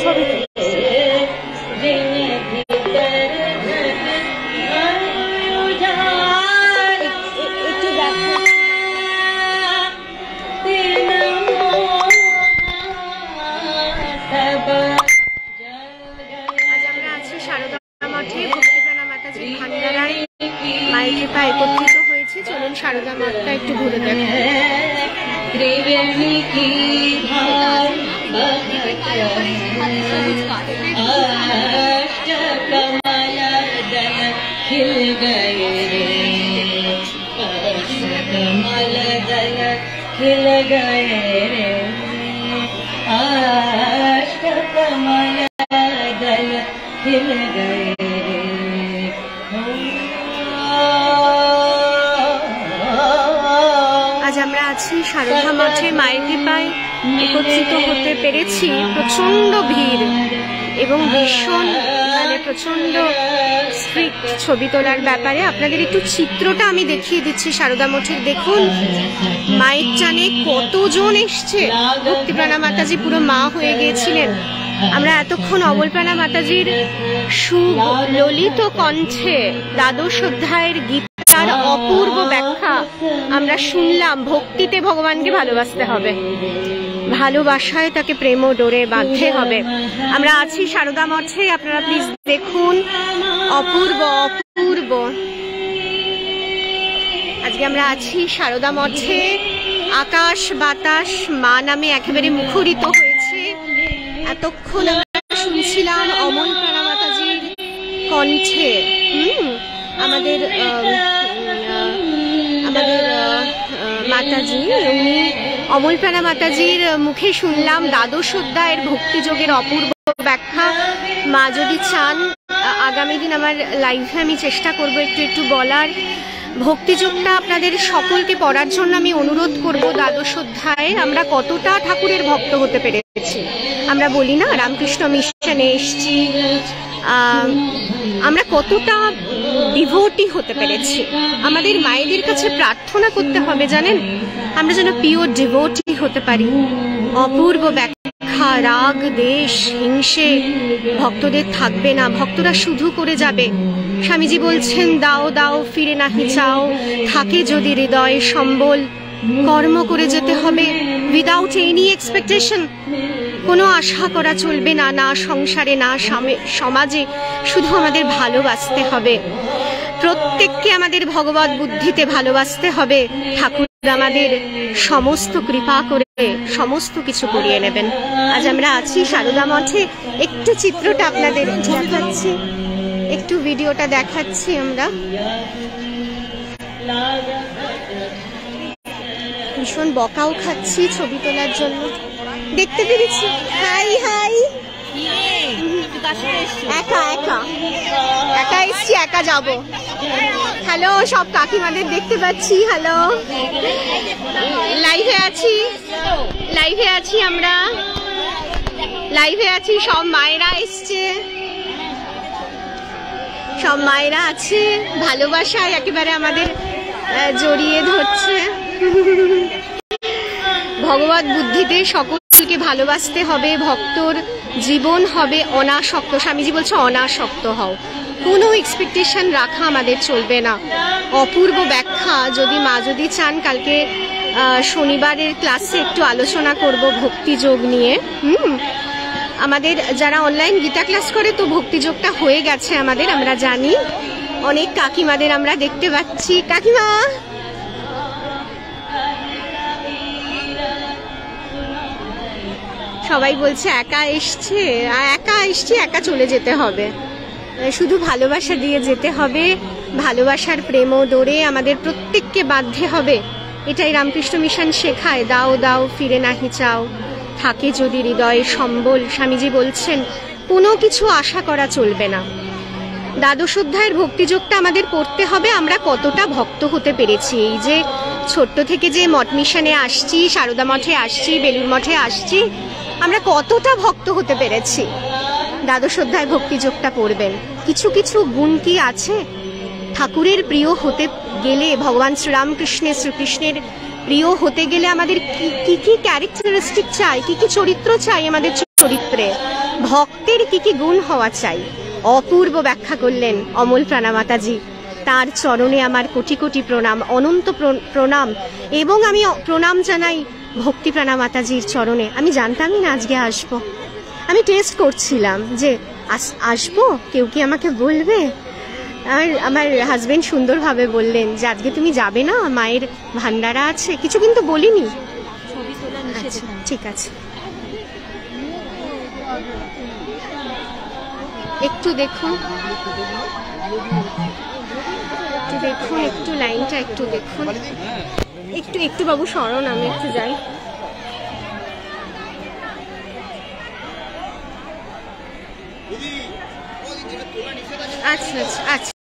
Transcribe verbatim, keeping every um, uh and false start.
ছবি একত্রিত হয়েছে। চলুন সারদা মাঠটা একটু ঘুরে দেখেন। আজ আমরা আছি সারদা মাঠে, মায়ের কৃপায় একত্রিত হতে পেরেছি। প্রচন্ড ভিড় এবং ভীষণ মানে প্রচন্ড স্ট্রিক্ট ছবি তোলার ব্যাপারে। আপনাদের একটু চিত্রটা আমি দেখিয়ে দিচ্ছি সারদা মঠের। দেখুন মায়ের টানে কতজন এসছে। ভক্তিপ্রাণা মাতাজি পুরো মা হয়ে গিয়েছিলেন। আমরা এতক্ষণ অবলপ্রাণা মাতাজির সুললিত কণ্ঠে দ্বাদশ অধ্যায়ের গীতার অপূর্ব ব্যাখ্যা আমরা শুনলাম। ভক্তিতে ভগবানকে ভালোবাসতে হবে, ভালোবাসায় তাকে প্রেম ডোরে বাঁধতে হবে। আমরা আছি সারদা মঠে, আপনারা প্লিজ দেখুন। অপূর্ব অপূর্ব। আজকে আমরা আছি সারদা মঠে। আকাশ বাতাস মা নামে একেবারে মুখরিত হয়েছে। এতক্ষণ আমরা শুনছিলাম অমলপ্রাণা মাতাজির কণ্ঠে। হুম আমাদের আমাদের মাতাজি উনি অমলপ্রাণা মাতাজির মুখে শুনলাম দ্বাদশ অধ্যায়ের ভক্তিযোগের অপূর্ব ব্যাখ্যা। মা যদি চান আগামী দিন আমার লাইভে আমি চেষ্টা করব একটু একটু বলার। ভক্তিযোগটা আপনাদের সকলকে পড়ার জন্য আমি অনুরোধ করব। দ্বাদশ অধ্যায়ে আমরা কতটা ঠাকুরের ভক্ত হতে পেরেছি। আমরা বলি না রামকৃষ্ণ মিশনে এসছি, আমরা কতটা ডিভোটি হতে পেরেছি। আমাদের মায়েদের কাছে প্রার্থনা করতে হবে জানেন, আমরা যেন পিওর ডিভোটি হতে পারি। অপূর্ব ব্যাখ্যা। রাগ দেশ হিংসে ভক্তদের থাকবে না, ভক্তরা শুধু করে যাবে। স্বামীজি বলছেন দাও দাও ফিরে নাহি চাও, থাকে যদি হৃদয়ে সম্বল। কর্ম করে যেতে হবে উইদাউট এনি এক্সপেকটেশন। কোনো আশা করা চলবে না, না সংসারে না সমাজে। শুধু আমাদের ভালোবাসতে হবে। প্রত্যেককে আমাদের ভগবত বুদ্ধিতে ভালোবাসতে হবে। ঠাকুর আমাদের সমস্ত কৃপা করে সমস্ত কিছু করিয়ে নেবেন। আজ আমরা আছি সারদা মঠে। একটু চিত্রটা আপনাদের দেখাচ্ছি, একটু ভিডিওটা দেখাচ্ছি। আমরা ভীষণ বকাও খাচ্ছি ছবি তোলার জন্য। দেখতে পেরেছি। হাই হাই। একা একা একা এসছি, একা যাব। হ্যালো সব কাকিমাদের দেখতে পাচ্ছি। হ্যালো, লাইভে আছি, লাইভে আছি আমরা লাইভে আছি। সব মায়েরা এসছে, সব মায়েরা আছে। ভালোবাসায় একেবারে আমাদের জড়িয়ে ধরছে। ভগবত বুদ্ধিতে সকলকে ভালোবাসতে হবে। ভক্তর জীবন হবে অনাসক্ত। স্বামীজি বলছে অনাসক্ত হও, কোনো এক্সপেকটেশন রাখা আমাদের চলবে না। অপূর্ব ব্যাখ্যা। যদি মা যদি চান কালকে শনিবারের ক্লাসে একটু আলোচনা করব ভক্তিযোগ নিয়ে। হুম আমাদের যারা অনলাইন গীতা ক্লাস করে তো ভক্তিযোগটা হয়ে গেছে আমাদের, আমরা জানি। অনেক কাকিমাদের আমরা দেখতে পাচ্ছি। কাকিমা সবাই বলছে একা এসছে, একা এসছি, একা চলে যেতে হবে। শুধু ভালোবাসা দিয়ে যেতে হবে। ভালোবাসার প্রেম ডোরে আমাদের প্রত্যেককে বাঁধতে হবে। এটাই রামকৃষ্ণ মিশন শেখায়। দাও দাও ফিরে নাহি চাও, থাকে যদি হৃদয়ে সম্বল। স্বামীজি বলছেন কোনো কিছু আশা করা চলবে না। দ্বাদশ অধ্যায়ের ভক্তিযোগটা আমাদের পড়তে হবে। আমরা কতটা ভক্ত হতে পেরেছি। এই যে ছোট্ট থেকে যে মঠ মিশনে আসছি, সারদা মঠে আসছি, বেলুর মঠে আসছি, আমরা কতটা ভক্ত হতে পেরেছি। দ্বাদশ অধ্যায় ভক্তিযোগটা পড়বেন। কিছু কিছু গুণ কি আছে ঠাকুরের প্রিয় হতে গেলে, ভগবান শ্রীরামকৃষ্ণের শ্রীকৃষ্ণের প্রিয় হতে গেলে আমাদের কি কি ক্যারেক্টারিস্টিক চাই, কি কি চরিত্র চাই আমাদের চরিত্রে। ভক্তের কি কি গুণ হওয়া চাই অপূর্ব ব্যাখ্যা করলেন অমল প্রাণামাতাজি। তার চরণে আমার কোটি কোটি প্রণাম, অনন্ত প্রণাম। এবং আমি প্রণাম জানাই ভক্তি প্রাণামাতাজির চরণে। আমি জানতামই না আজকে আসবো, আমি টেস্ট করছিলাম যে আসবো, কেউ কি আমাকে বলবে। আর আমার হাজবেন্ড সুন্দরভাবে বললেন যে আজকে তুমি যাবে না, মায়ের ভান্ডারা আছে, কিছু কিন্তু বলিনি। আচ্ছা ঠিক আছে, একটু দেখুন, একটু দেখুন, একটু লাইনটা একটু দেখুন, একটু একটু বাবু সরণ, আমি একটু যাই। আচ্ছা আচ্ছা আচ্ছা।